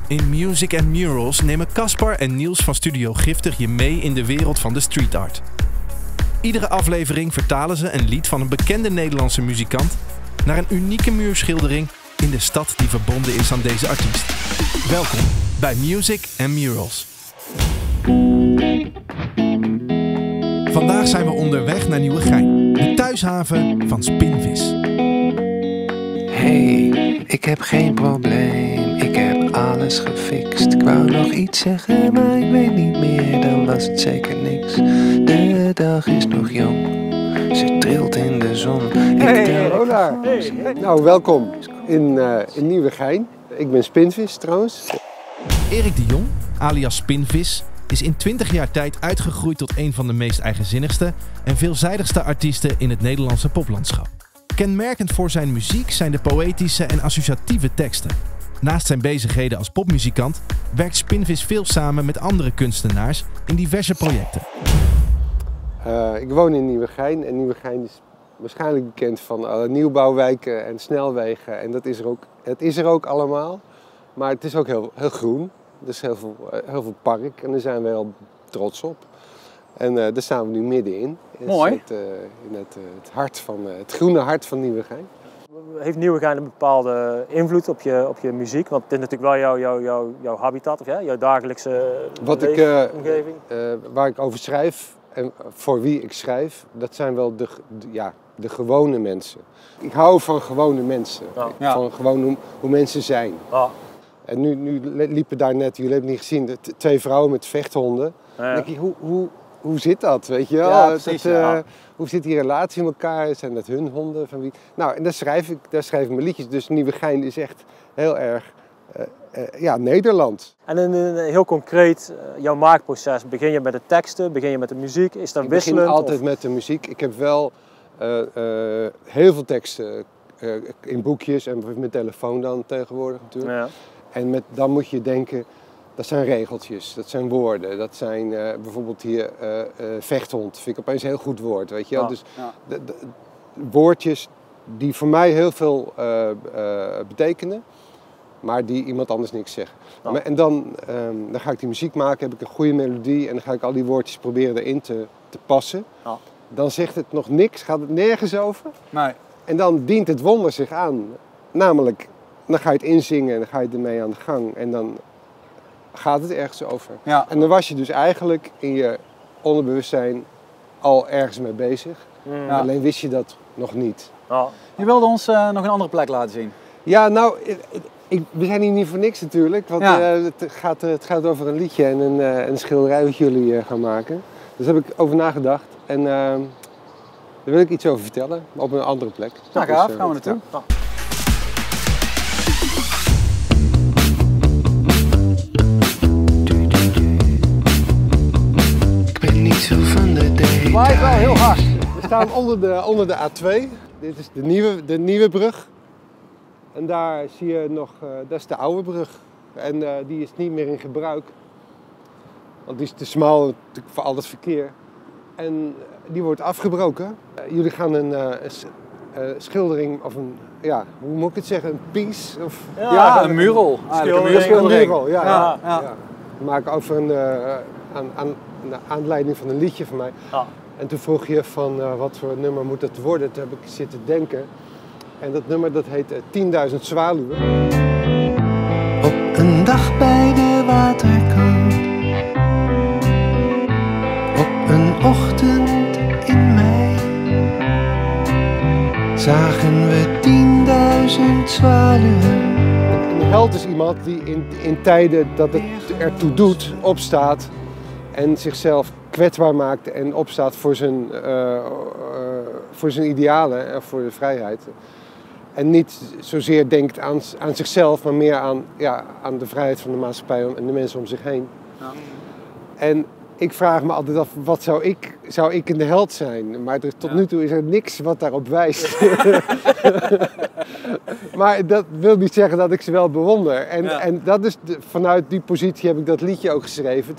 In Music and Murals nemen Caspar en Niels van Studio Giftig je mee in de wereld van de street art. Iedere aflevering vertalen ze een lied van een bekende Nederlandse muzikant naar een unieke muurschildering in de stad die verbonden is aan deze artiest. Welkom bij Music and Murals. Vandaag zijn we onderweg naar Nieuwegein, de thuishaven van Spinvis. Hey, ik heb geen probleem, ik heb alles gefixt. Ik wou nog iets zeggen, maar ik weet niet meer, dan was het zeker niks. De dag is nog jong, ze trilt in de zon. Hola. Hey. Nou, welkom in Nieuwegein. Ik ben Spinvis trouwens. Erik de Jong, alias Spinvis, is in 20 jaar tijd uitgegroeid tot een van de meest eigenzinnigste en veelzijdigste artiesten in het Nederlandse poplandschap. Kenmerkend voor zijn muziek zijn de poëtische en associatieve teksten. Naast zijn bezigheden als popmuzikant werkt Spinvis veel samen met andere kunstenaars in diverse projecten. Ik woon in Nieuwegein en Nieuwegein is waarschijnlijk bekend van alle nieuwbouwwijken en snelwegen. En het is er ook allemaal, maar het is ook heel groen. Er is heel veel park en daar zijn we heel trots op. En daar staan we nu middenin. Mooi. Het groene hart van Nieuwegein. Heeft Nieuwegein een bepaalde invloed op je muziek? Want het is natuurlijk wel jouw habitat, of jouw dagelijkse omgeving. Waar ik over schrijf en voor wie ik schrijf, dat zijn wel de gewone mensen. Ik hou van gewone mensen. Ja. Van gewoon hoe mensen zijn. Ja. En nu liepen daar net, jullie hebben het niet gezien, 2 vrouwen met vechthonden. Ja. Dan denk ik, hoe zit dat, weet je wel? Ja, precies, hoe zit die relatie in elkaar? Zijn dat hun honden? Van wie? Nou, en daar schrijf ik mijn liedjes. Dus Nieuwegein is echt heel erg Nederland. En heel concreet, jouw maakproces, begin je met de teksten, begin je met de muziek? Is dat wisselend? Ik begin altijd met de muziek. Ik heb wel heel veel teksten in boekjes en met mijn telefoon dan tegenwoordig natuurlijk. Ja. En dan moet je denken, dat zijn regeltjes, dat zijn woorden, dat zijn bijvoorbeeld hier vechthond, vind ik opeens een heel goed woord, weet je wel. Dus de woordjes die voor mij heel veel betekenen, maar die iemand anders niks zeggen. Ja. En dan ga ik die muziek maken, heb ik een goede melodie en dan ga ik al die woordjes proberen erin te passen. Ja. Dan zegt het nog niks, gaat het nergens over. Nee. En dan dient het wonder zich aan, namelijk dan ga je het inzingen en dan ga je ermee aan de gang en dan gaat het ergens over. Ja. En dan was je dus eigenlijk in je onderbewustzijn al ergens mee bezig. Ja. Alleen wist je dat nog niet. Ja. Je wilde ons nog een andere plek laten zien. Ja, nou, we zijn hier niet voor niks natuurlijk. Want het gaat over een liedje en een schilderij wat jullie gaan maken. Dus daar heb ik over nagedacht. En daar wil ik iets over vertellen, op een andere plek. Nou, gaaf, gaan we naartoe. Ja. Het waait wel heel hard. We staan onder de A2. Dit is de nieuwe brug. En daar zie je nog, dat is de oude brug. En die is niet meer in gebruik. Want die is te smal voor al het verkeer. En die wordt afgebroken. Jullie gaan een schildering of hoe moet ik het zeggen? Een piece? Of, een mural. Een mural, ja. We maken over naar aanleiding van een liedje van mij. Ja. En toen vroeg je van wat voor nummer moet het worden. Toen heb ik zitten denken. En dat nummer dat heet 10.000 zwaluwen. Op een dag bij de waterkant. Op een ochtend in mei. Zagen we 10.000 zwaluwen. Een held is iemand die in tijden dat het ertoe doet, opstaat. En zichzelf kwetsbaar maakt en opstaat voor zijn idealen en voor de vrijheid. En niet zozeer denkt aan zichzelf, maar meer aan de vrijheid van de maatschappij en de mensen om zich heen. Ja. En ik vraag me altijd af, wat zou ik een held zijn? Maar tot nu toe is er niks wat daarop wijst. Maar dat wil niet zeggen dat ik ze wel bewonder. En dat is vanuit die positie heb ik dat liedje ook geschreven.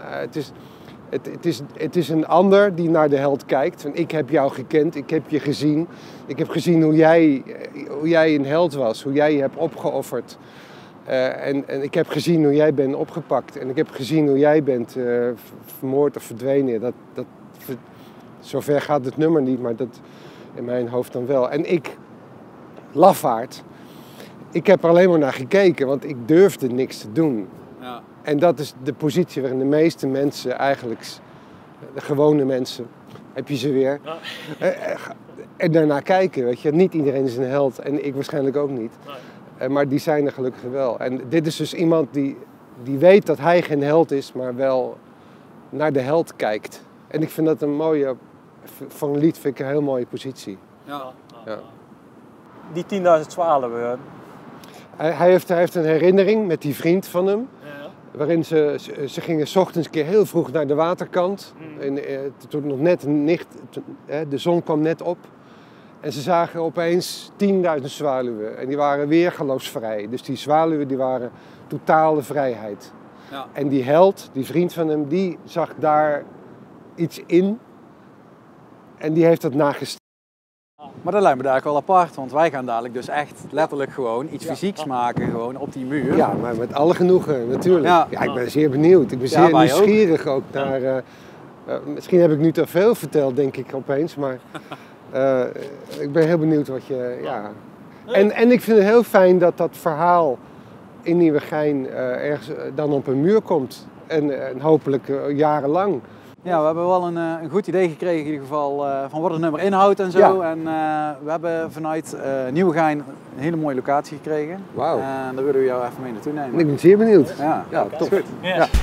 Het is een ander die naar de held kijkt. Van, ik heb jou gekend, ik heb je gezien. Ik heb gezien hoe jij een held was, hoe jij je hebt opgeofferd. En ik heb gezien hoe jij bent opgepakt. En ik heb gezien hoe jij bent vermoord of verdwenen. Zover gaat het nummer niet, maar dat in mijn hoofd dan wel. En ik, lafaard, ik heb er alleen maar naar gekeken, want ik durfde niks te doen. Ja. En dat is de positie waarin de meeste mensen eigenlijk, de gewone mensen, heb je ze weer, en daarna kijken. Weet je. Niet iedereen is een held en ik waarschijnlijk ook niet. Maar die zijn er gelukkig wel. En dit is dus iemand die weet dat hij geen held is, maar wel naar de held kijkt. En ik vind dat een mooie, voor een lied vind ik een heel mooie positie. Ja. Die 10.000 zwaluwen. Hij heeft een herinnering met die vriend van hem. Waarin ze gingen 's ochtends een keer heel vroeg naar de waterkant. En, toen nog net de zon kwam net op. En ze zagen opeens 10.000 zwaluwen. En die waren weergeloosvrij. Dus die zwaluwen die waren totale vrijheid. Ja. En die held, die vriend van hem, die zag daar iets in. En die heeft dat nagestreefd. Maar dat lijkt me daar wel apart, want wij gaan dadelijk dus echt letterlijk gewoon iets fysieks maken gewoon op die muur. Ja, maar met alle genoegen natuurlijk. Ja, ik ben zeer benieuwd. Ik ben zeer nieuwsgierig ook naar... misschien heb ik nu te veel verteld, denk ik opeens, maar ik ben heel benieuwd wat je... Ja. En ik vind het heel fijn dat dat verhaal in Nieuwegein ergens dan op een muur komt. En hopelijk jarenlang. Ja, we hebben wel een goed idee gekregen in ieder geval van wat het nummer inhoudt en zo. Ja. En we hebben vanuit Nieuwegein een hele mooie locatie gekregen. Wauw. En daar willen we jou even mee naartoe nemen. Ik ben zeer benieuwd. Ja, top. Goed. Yes. Ja.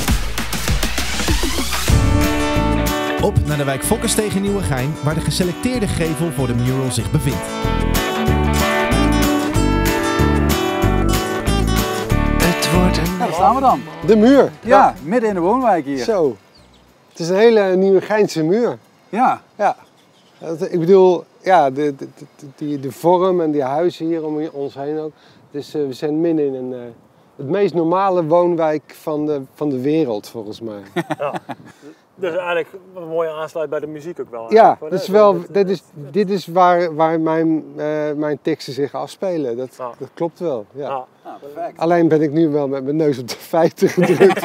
Op naar de wijk Fokkensteeg in Nieuwegein, waar de geselecteerde gevel voor de mural zich bevindt. Daar staan we dan. De muur. Ja, midden in de woonwijk hier. Zo. Het is een hele Nieuwegeinse muur. Ja. Ja. Ik bedoel, ja, de vorm en die huizen hier om ons heen ook. Dus we zijn midden in het meest normale woonwijk van de wereld, volgens mij. Ja. Dus eigenlijk een mooie aansluit bij de muziek ook wel. Ja, dit is waar mijn teksten zich afspelen. Dat klopt wel. Ja. Ja, perfect. Alleen ben ik nu wel met mijn neus op de feiten gedrukt.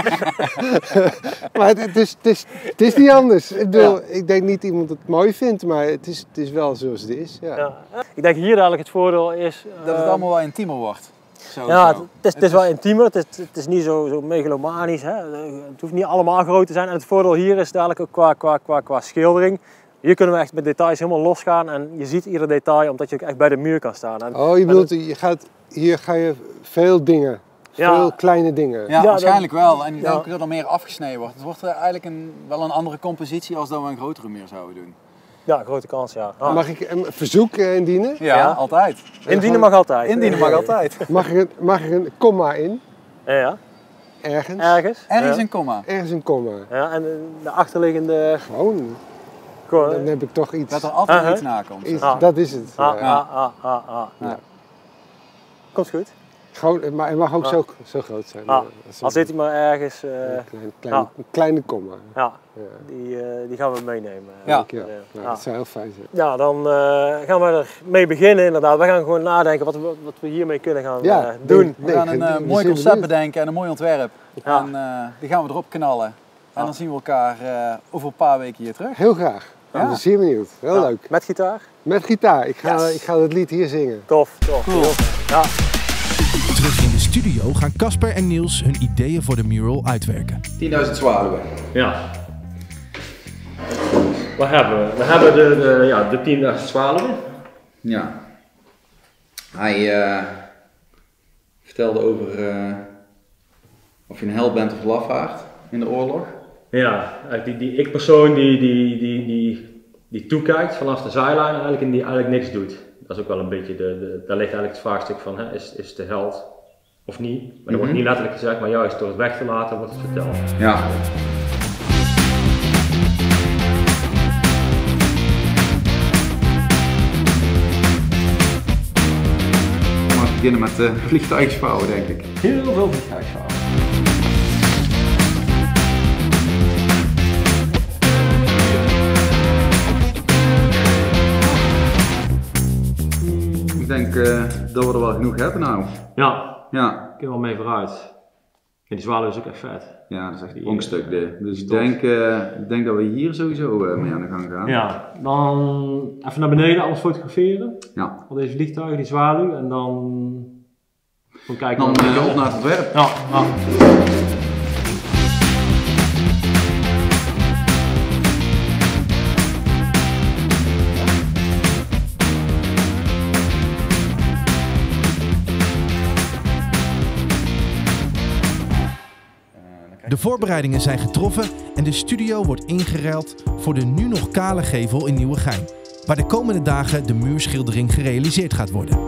Maar het is niet anders. Ik denk niet iemand het mooi vindt, maar het is wel zoals het is. Ja. Ja. Ik denk hier dadelijk het voordeel is... dat het allemaal wel intiemer wordt. Het is wel intiemer, het is niet zo megalomanisch, hè. Het hoeft niet allemaal groot te zijn. En het voordeel hier is dadelijk ook qua schildering. Hier kunnen we echt met details helemaal losgaan en je ziet ieder detail omdat je ook echt bij de muur kan staan. Je bedoelt, hier ga je veel dingen, veel kleine dingen. Ja, waarschijnlijk wel. En ik denk ook dat er meer afgesneden wordt. Het wordt eigenlijk wel een andere compositie als dat we een grotere muur zouden doen. Ja, grote kans, ja. Mag ik een verzoek indienen? Ja, altijd. Indienen mag altijd. Indienen mag altijd. Mag er een komma in? Ja. Ergens? Ergens een komma. Ergens een komma. Ja, en de achterliggende... Gewoon. Dan heb ik toch iets... Dat er altijd iets na komt. Dat is het. Ja. Komt goed. Maar het mag ook zo groot zijn. Al zit hij maar ergens... Een kleine komma. Ja, die gaan we meenemen. Dat zou heel fijn zijn. Ja, dan gaan we ermee beginnen inderdaad. We gaan gewoon nadenken wat we hiermee kunnen gaan doen. We gaan een mooi concept bedenken en een mooi ontwerp. En die gaan we erop knallen. En dan zien we elkaar over een paar weken hier terug. Heel graag. Ik ben zeer benieuwd. Heel leuk. Met gitaar? Met gitaar. Ik ga het lied hier zingen. Tof. Cool. Ja. Terug in de studio gaan Casper en Niels hun ideeën voor de mural uitwerken. 10.000 zwaluwen. Ja. Wat hebben we? We hebben de 10.000 zwaluwen. Ja. Hij vertelde over of je een held bent of lafaard in de oorlog. Ja, die ik-persoon die toekijkt vanaf de zijlijn eigenlijk en die eigenlijk niks doet. Dat is ook wel een beetje, daar ligt eigenlijk het vraagstuk van, is de held of niet? Maar dat wordt niet letterlijk gezegd, maar juist door het weg te laten wordt het verteld. Ja. We beginnen met vliegtuigsvouwen, denk ik. Heel veel vliegtuigsvouwen. Ik denk dat we er wel genoeg hebben nou. Ja. Ja. Kun je wel mee vooruit. En die zwaluw is ook echt vet. Ja, dat is echt een pronkstuk dit. Dus ik denk dat we hier sowieso mee aan de gang gaan. Ja, dan even naar beneden alles fotograferen. Ja. Al deze vliegtuigen, die zwaluw en dan... Gewoon kijken Dan op naar het ontwerp. Ja. De voorbereidingen zijn getroffen en de studio wordt ingeruild voor de nu nog kale gevel in Nieuwegein, waar de komende dagen de muurschildering gerealiseerd gaat worden.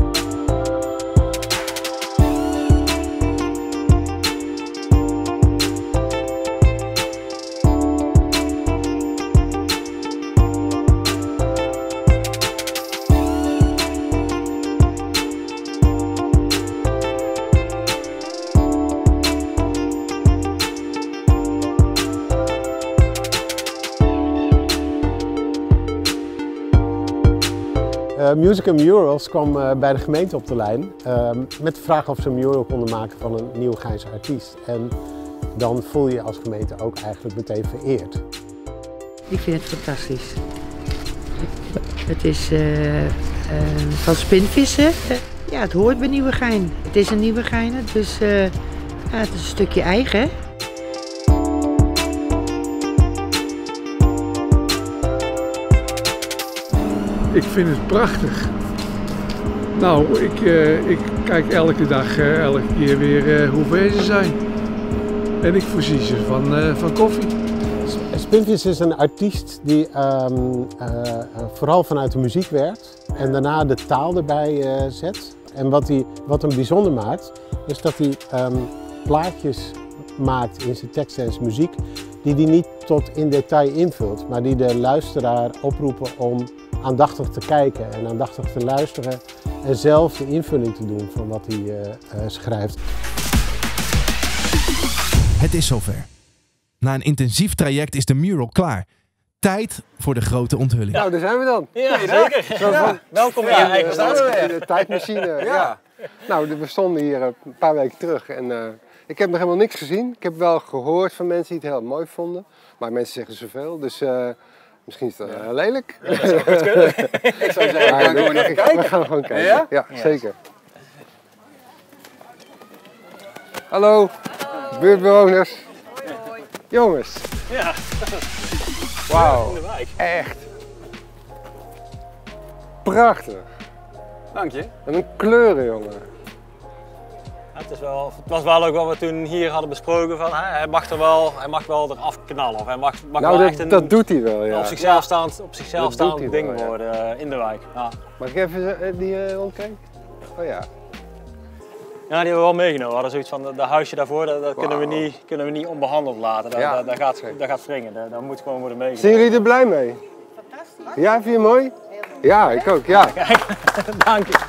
Music and Murals kwam bij de gemeente op de lijn met de vraag of ze een mural konden maken van een Nieuwegeinse artiest. En dan voel je als gemeente ook eigenlijk meteen vereerd. Ik vind het fantastisch. Het is van spinvissen. Ja, het hoort bij Nieuwegein. Het is een Nieuwegeiner, dus ja, het is een stukje eigen. Ik vind het prachtig. Nou, ik kijk elke dag, elke keer weer hoe ver ze zijn. En ik voorzie ze van koffie. Spinvis is een artiest die vooral vanuit de muziek werkt en daarna de taal erbij zet. En wat hem bijzonder maakt, is dat hij plaatjes maakt in zijn teksten en zijn muziek die hij niet tot in detail invult, maar die de luisteraar oproepen om aandachtig te kijken en aandachtig te luisteren en zelf de invulling te doen van wat hij schrijft. Het is zover. Na een intensief traject is de mural klaar. Tijd voor de grote onthulling. Nou, daar zijn we dan. Ja, zeker. Ja. Welkom in je eigen staatsgebied. De tijdmachine. Ja. Nou, we stonden hier een paar weken terug en ik heb nog helemaal niks gezien. Ik heb wel gehoord van mensen die het heel mooi vonden, maar mensen zeggen zoveel, dus misschien is het lelijk. Ja, dat zou goed kunnen. Ik zou zeggen, we gaan gewoon even kijken. We gaan gewoon kijken. Ja, zeker. Hallo, buurtbewoners. Hoi. Jongens. Ja. Wauw, In de wijk. echt. Prachtig. Dank je. En een kleuren, jongen. Ja, het was wel ook wat we toen hier hadden besproken van hij mag wel eraf knallen. Of hij mag Nou, wel echt een dat doet hij wel, ja. op zichzelf staand ding wel, ja. worden in de wijk. Ja. Mag ik even die rondkijken? Oh ja. Ja, die hebben we wel meegenomen. We hadden zoiets van dat huisje daarvoor, dat kunnen we niet onbehandeld laten. Dat gaat wringen. Dat moet gewoon worden meegenomen. Zijn jullie er blij mee? Fantastisch. Ja, vind je het mooi? Ja, ik ook, ja. Kijk, dank je.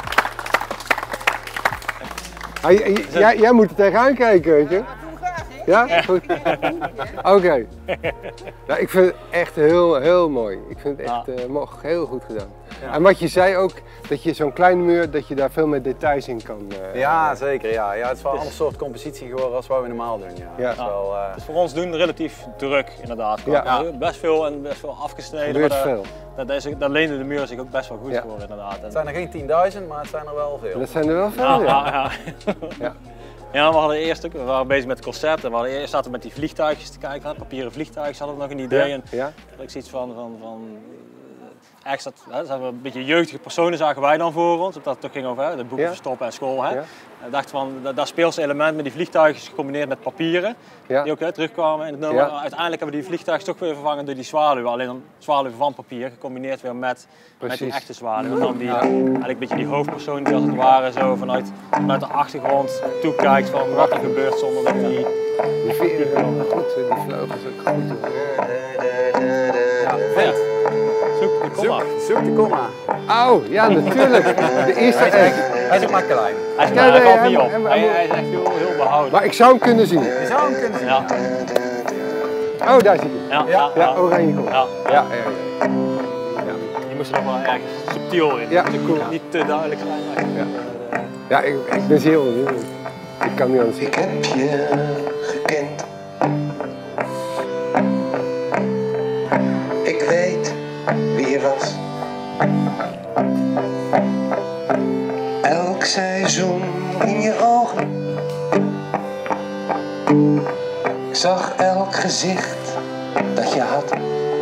Jij moet er tegenaan kijken, weet je? Ja, goed. Oké. Nou, ik vind het echt heel mooi. Ik vind het echt heel goed gedaan. Ja. En wat je zei ook, dat je zo'n kleine muur, dat je daar veel meer details in kan. Ja, zeker. Ja. Ja, het is wel een ander soort compositie geworden als wat we normaal doen. Ja. Ja. Het is voor ons doen relatief druk, inderdaad. Ja. Best veel afgesneden. Er gebeurt veel. Dat leende de muur zich ook best wel goed voor, inderdaad. Het zijn er geen 10.000, maar het zijn er wel veel. Dat zijn er wel veel, ja. Ja, we hadden eerst ook, we waren bezig met het concept en eerst zaten we met die vliegtuigjes te kijken, papieren vliegtuigjes hadden we nog een idee. En ik zoiets van eigenlijk zaten we een beetje jeugdige personen zagen wij dan voor ons, omdat het toch ging over de boeken verstoppen en school. Hè. Ik dacht van, dat speelse element met die vliegtuigjes gecombineerd met papieren, die ook terugkwamen in het nummer. Uiteindelijk hebben we die vliegtuigjes toch weer vervangen door die zwaluwen, alleen dan zwaluwen van papier, gecombineerd weer met die echte zwaluwen. En dan eigenlijk een beetje die hoofdpersoon die als het ware zo vanuit de achtergrond toekijkt van wat er gebeurt zonder dat die... Die veren goed, die vleugels ook goed. Ja, vet. Zoek de komma. Zoek de komma. Oh, ja, natuurlijk. De eerste echt. Hij is ook maar klein. Hij valt niet op. Hij is echt heel behouden. Maar ik zou hem kunnen zien. Je zou hem kunnen zien. Ja. Oh, daar zie ik hem. Ja, oranje kom. Ja. Ja. Die moesten nog wel ergens subtiel in. Ja, Niet te duidelijk zijn. Ja, ik ben zeer benieuwd. Ik kan niet anders. Ik heb je gekend. Ik weet wie je was. Elk seizoen in je ogen. Ik zag elk gezicht dat je had.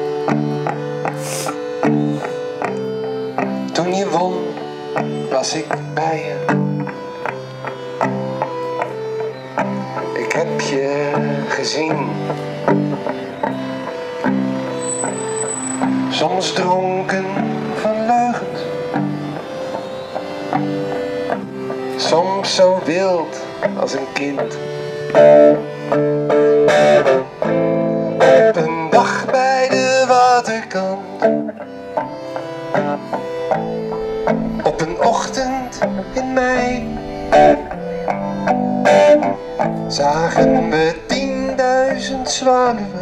Toen je won, was ik bij je. Ik heb je gezien. Soms dronken van leugens. Soms zo wild als een kind. Op een dag bij de waterkant. Op een ochtend in mei. Zagen we 10.000 zwaluwen.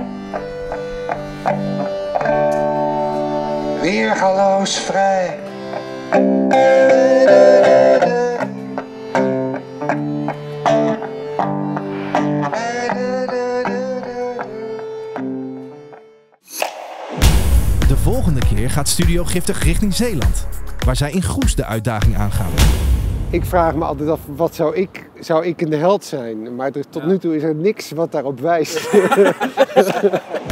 Weergaloos vrij. De volgende keer gaat Studio Giftig richting Zeeland, waar zij in Goes de uitdaging aangaan. Ik vraag me altijd af, wat zou ik een held zijn? Maar tot nu toe is er niks wat daarop wijst.